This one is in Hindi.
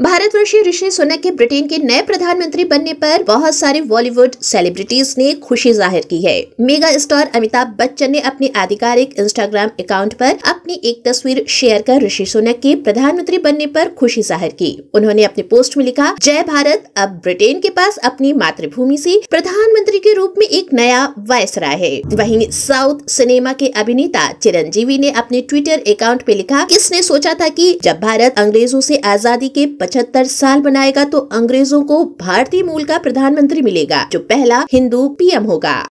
भारतवर्षीय ऋषि सुनक के ब्रिटेन के नए प्रधानमंत्री बनने पर बहुत सारे बॉलीवुड सेलिब्रिटीज ने खुशी जाहिर की है। मेगा स्टार अमिताभ बच्चन ने अपने आधिकारिक इंस्टाग्राम अकाउंट पर अपनी एक तस्वीर शेयर कर ऋषि सुनक के प्रधानमंत्री बनने पर खुशी जाहिर की। उन्होंने अपने पोस्ट में लिखा, जय भारत, अब ब्रिटेन के पास अपनी मातृभूमि से प्रधानमंत्री के रूप में एक नया वायसराय है। वहीं साउथ सिनेमा के अभिनेता चिरंजीवी ने अपने ट्विटर अकाउंट पे लिखा, किसने सोचा था कि जब भारत अंग्रेजों से आजादी के 75 साल बनाएगा तो अंग्रेजों को भारतीय मूल का प्रधानमंत्री मिलेगा, जो पहला हिंदू पीएम होगा।